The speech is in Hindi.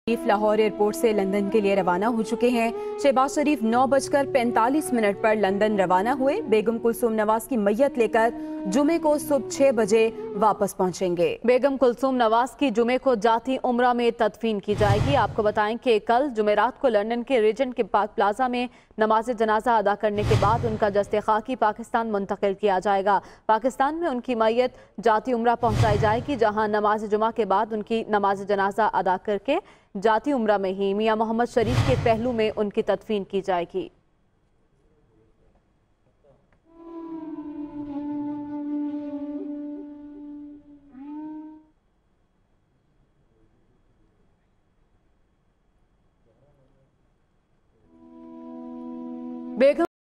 शरीफ लाहौर एयरपोर्ट से लंदन के लिए रवाना हो चुके हैं। शहबाज शरीफ 9:45 पर लंदन रवाना हुए। बेगम कुलसूम नवाज की मैयत लेकर जुमे को सुबह 6 बजे वापस पहुंचेंगे। बेगम कुलसूम नवाज की जुमे को जाती उम्रा में तदफीन की जाएगी। आपको बताएं कि कल जुमेरात को लंदन के रीजेंट के पार्क प्लाजा में नमाज जनाजा अदा करने के बाद उनका जस्ते खाकी पाकिस्तान मुंतकिल किया जाएगा। पाकिस्तान में उनकी मैयत जाती उम्रा पहुंचाई जाएगी, जहां नमाज जुमा के बाद उनकी नमाज जनाजा अदा करके जाती उम्रा में ही मियां मोहम्मद शरीफ के पहलू में उनकी तदफीन की जाएगी। बेगम